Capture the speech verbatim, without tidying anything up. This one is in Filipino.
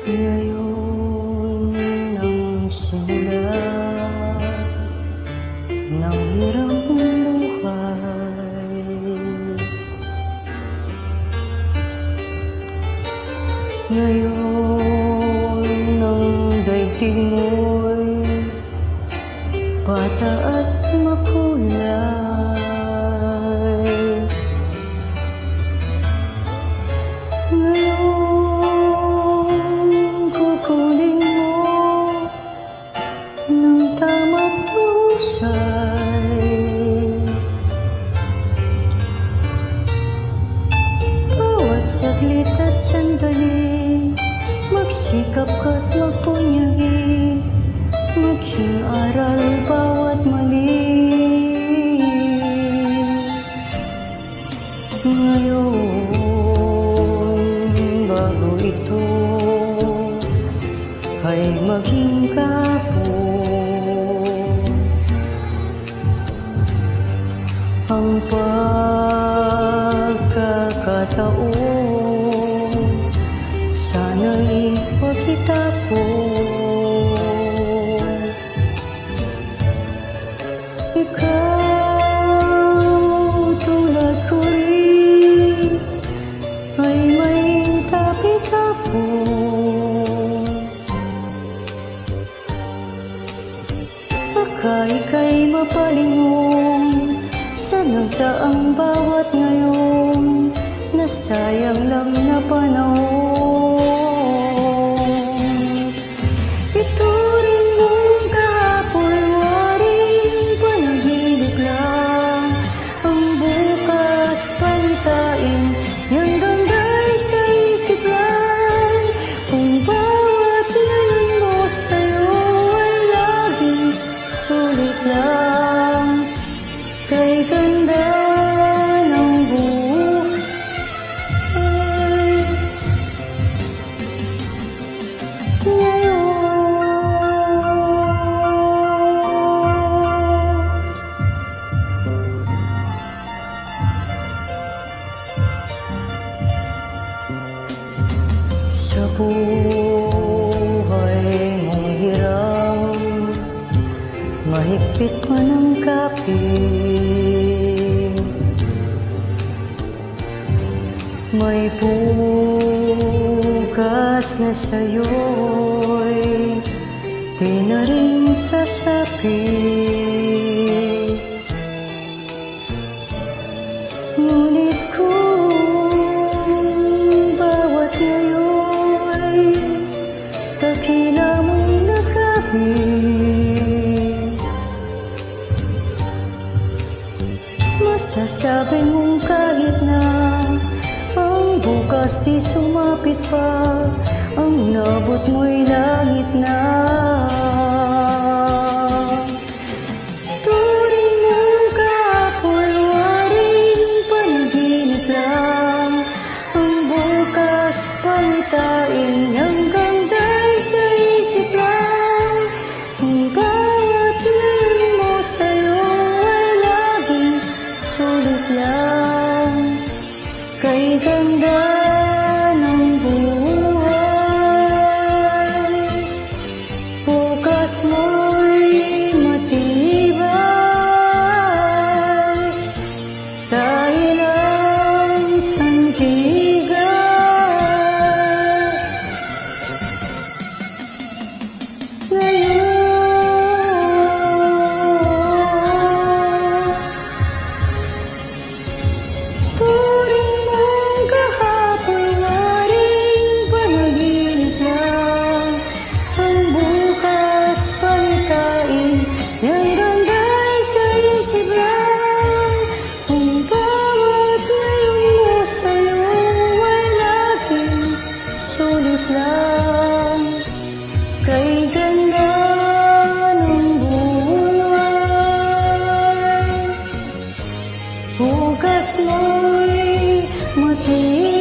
Ngayon ang simula ng hirap ng buhay. Ngayon ang daigdig mo'y bata at makulay. Ngayon kukunin mo ng tamang husay. Bawat saglit at sandali, magsikap ka't magpunyagi, maging aral bawat mali. Ngayon bago ito ay maging kapos, ang pagkakataon sana'y huwag itapon. Ikaw tulad ko rin ay may tapitapon. Baka ika'y mapalingon sa nagdaang bawat ngayon, nasayang lang na panahon. Ituring mong kahapon, waring panaginip lang, ang bukas palitain, yang ganda'y sa isip lang. Kung bawat ngayon mo sa'yo ay laging sulit lang, kay ganda ng buhay. Ngayon sa buhay mong hirang, mahigpit man ang kapit, may bukas na sa'yo'y di na rin sasapit. Ngunit kung bawat ngayon'y dakila mong nakabit, masasabi mong kahit na ang bukas di sumapit pa, ang nabot mo'y langit na. Turing mong kahapon, waring panaginip lang, ang bukas palitain, hanggang dahil sa isip lang. Kung bawat ngayon mo sa'yo ay laging sulit lang, kay ganda ng buhay. Bukas mo'y matibay, dahil ang sandigan. Ngayon turing mong kahapon, waring panaginip lang, ang bukas palitain, yang ganda'y sa isip lang. Kung bawat ngayon mo sa'yo ay laging sulit lang, kay ganda ng buhay. Bukas mo'y matibay,